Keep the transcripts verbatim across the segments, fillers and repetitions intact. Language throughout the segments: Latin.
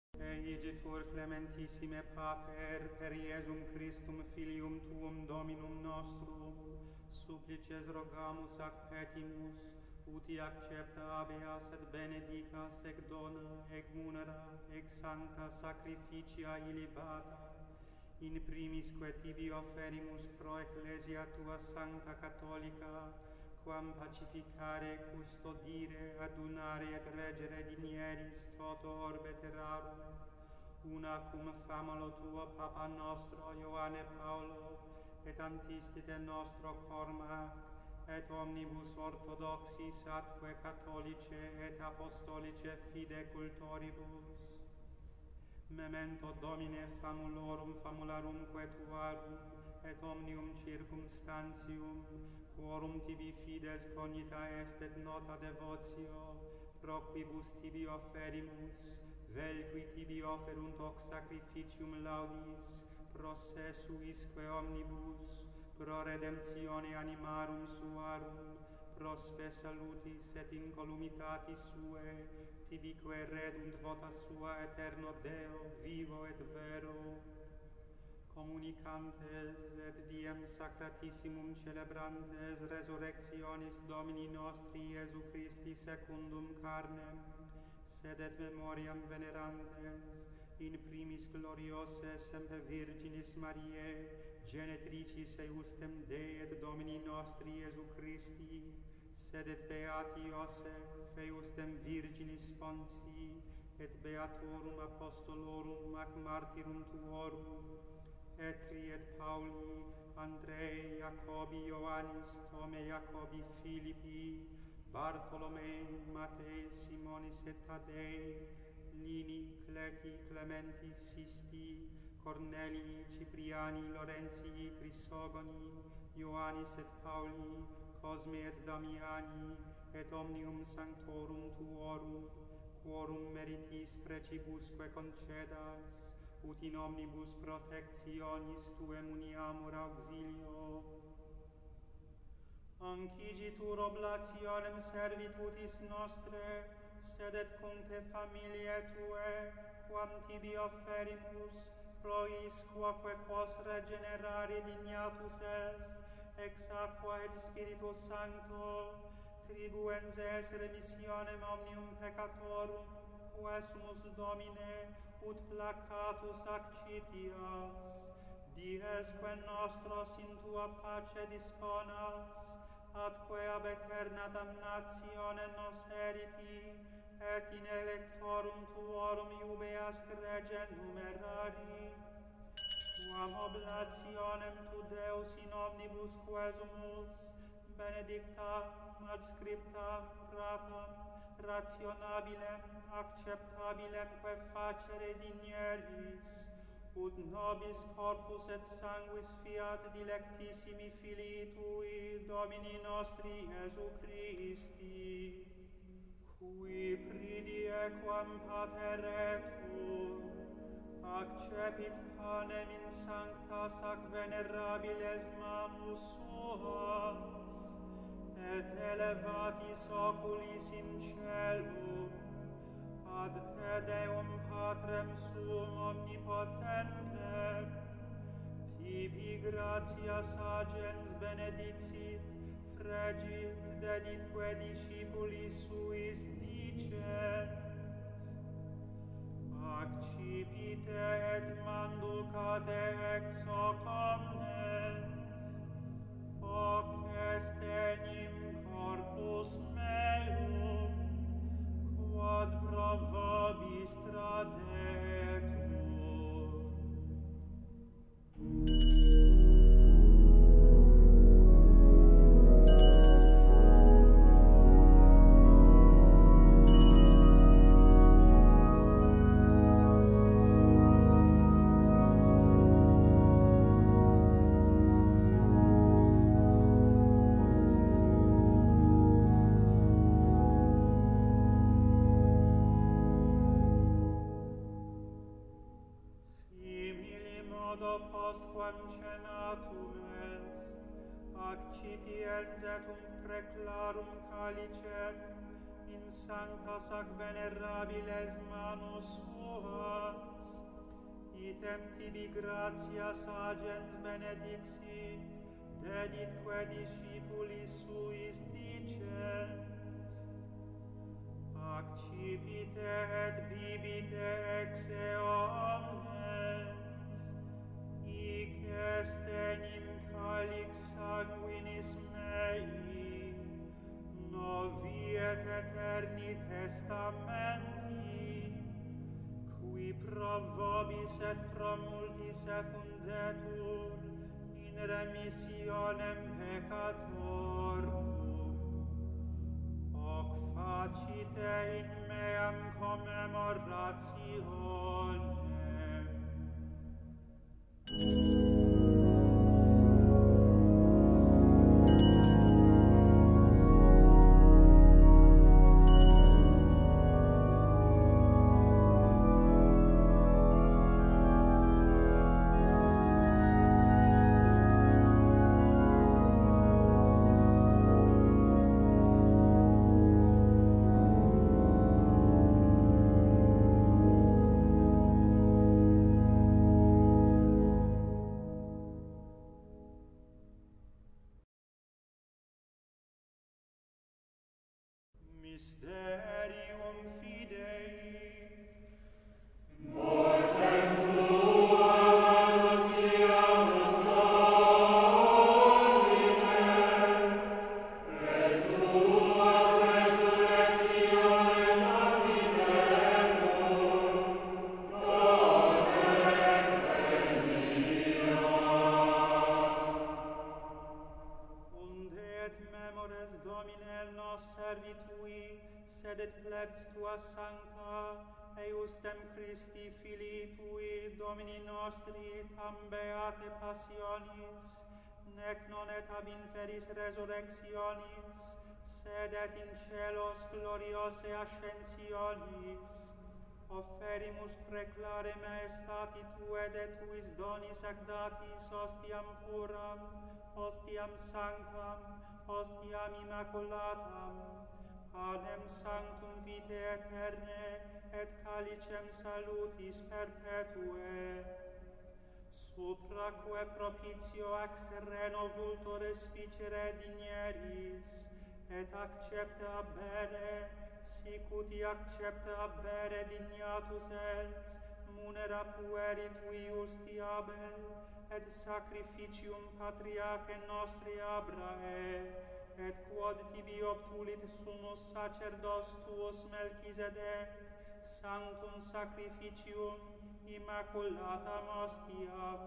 Eigitur clementissime Pater, per Iesum Christum Filium Tuum Dominum nostrum, supplices rogamus ac petimus, uti accepta habeas et benedicas ec dona, ec munera, ec sancta sacrificia illibata, in primisque tibi offerimus pro Ecclesia Tua Sancta Catholica, quam pacificare, custodire, adunare et reggere dinieris toto orbe terrarum, una cum famolo Tuo Papa nostro Ioanne Paulo, et antistite nostro Cormac, et omnibus orthodoxis atque catholice et apostolice fide cultoribus. Memento Domine famulorum famularumque Tuarum, et omnium circumstantium, quorum tibi fides cognita est et nota devotio, pro quibus tibi offerimus, vel qui tibi offerunt hoc sacrificium laudis, pro se suisque omnibus, pro redemptione animarum suarum, pro spe salutis et incolumitatis sue, tibique redunt vota sua eterno Deo, vivo et vero. Communicantes et diem sacratissimum celebrantes resurrectionis Domini nostri Iesu Christi secundum carnem, sed et memoriam venerantes, in primis gloriose semper Virginis Mariae, genetricis eiustem Dei et Domini nostri Iesu Christi, sed et beati Iosef, eiustem Virginis Sponsi, et beatorum apostolorum ac martyrum tuorum, Petri et Pauli, Andrei, Jacobi, Ioannis, Tome, Jacobi, Philippi, Bartolomei, Matei, Simonis et Tadei, Lini, Cleti, Clementi, Sisti, Cornelii, Cipriani, Lorenzii, Crisogoni, Ioannis et Pauli, Cosme et Damiani, et omnium sanctorum tuorum, quorum meritis precibusque concedas, ut in omnibus protectionis Tuem uniamur auxilio. Ancigitur oblationem servitutis nostre, sed et cum te familiae Tue, quam tibi offerimus, prois quoque quos regenerare dignatus est, ex aqua et Spiritu Sancto, tribuens es remissionem omnium peccatorum, quae sumus Domine, ut placatus accipias, diesque nostros in Tua pace disponas, atque ab aeterna damnatione nos eripi, et in electorum Tuorum iubeas rege numerari, quam oblationem Tu Deus in omnibus quesumus, benedictam, adscriptam, ratam, rationabilem, acceptabilem que facere dinieris, ut nobis corpus et sanguis fiat dilectissimi Filii Tui, Domini nostri Iesu Christi, qui pridie quam pater etur, accepit panem in sanctas ac venerabiles manus suas, et elevatis oculis in celum, ad te Deum Patrem suum omnipotentem, tibi gratias agens benedixit, fregit, deditque discipulis suis dicens, accipite et manducate ex hoc omnes, hoc est enim corpus meum, quod pro vobis tradetur. Postquam cenatum est, accipiens et um preclarum calicem, in sanctas ac venerabiles manus suas, eustem tibi gratia sagens benedixit, deditque discipulis suis dicens, accipite et bibite exe omnes, hic est enim calix sanguinis mei, novi et eterni testamenti, qui pro vobis et pro multis effundetur in remissionem peccatorum. Hoc facite in meam commemorationem. Mysterium Fidei. Mortem tuam annunciamus Domine, resurrectionem resurrectionem advitemur, Donem venias. Unde et memores Domine nos servitui, sed et plebs tua sancta, eustem Christi Filii tui, Domini nostri, tam beate passionis, nec non et ab inferis resurrectionis, sed et in celos gloriose ascensionis, offerimus preclare maestati tue de tuis donis ac datis ostiam puram, ostiam sanctam, ostiam immaculatam, panem sanctum vitae aeterne, et calicem salutis perpetue, supraque propitio ac sereno vultore spicere dinieris, et accepta abbere, sic uti accepta abbere dignatus es, munera pueri tui justi Abel, et sacrificium patriae nostri Abrae, et quod tibi obtulit summus sacerdos tuus Melchisedec, sanctum sacrificium immaculatam ostiam.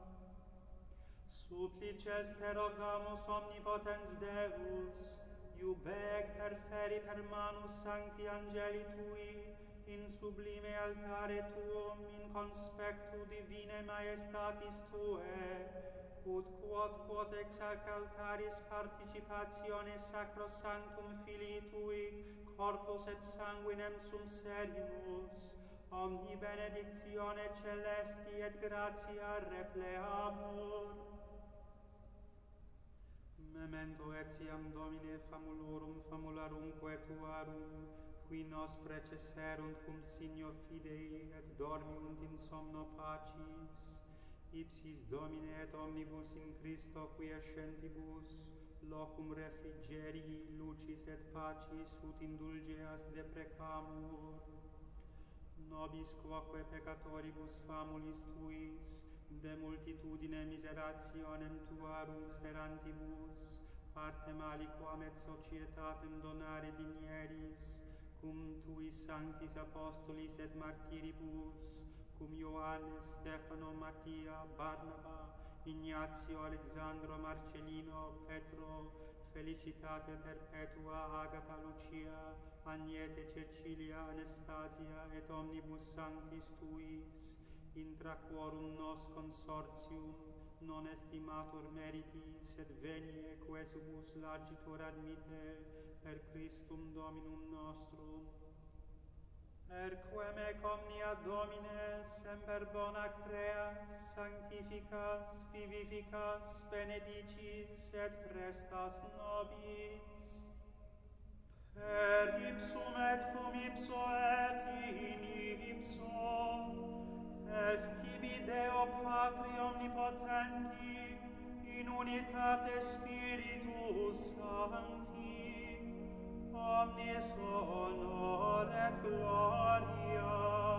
Supplices te rogamus omnipotens Deus, iubec perferi per manus sancti angeli tui, in sublime altare tuum, in conspectu divine maestatis tue, ut quod quod ex ac altaris participatione sacro sanctum Filii tui, corpus et sanguinem sum serimus, omni benedictione celesti et gratia repleamur. Memento etiam Domine famulorum famularumque tuarum, qui nos precesserunt cum signo fidei et dormiunt in somno pacis, ipsis Domine et omnibus in Christo quiescentibus, locum refrigerii, lucis et pacis ut indulgeas deprecamur. Nobis quoque peccatoribus famulis tuis, de multitudine miserationem tuarum sperantibus, partem aliquam et societatem donare dinieris, cum tuis sanctis apostolis et martyribus, cum Ioannes, Stefano, Mattia, Barnaba, Ignazio, Alexandro, Marcellino, Petro, Felicitate perpetua, Agata, Lucia, Agnete, Cecilia, Anastasia, et omnibus sanctis tuis, intra quorum nos consortium, non estimatur meriti, sed venie quesubus largitur admite, per Christum Dominum nostrum. Perquem ec omnia Domine semper bona creas, sanctificas, vivificas, benedicis et prestas nobis. Per ipsum et cum ipso et in ipso, est tibi omnipotenti, in unitate Spiritus Sancti, omnis honor et gloria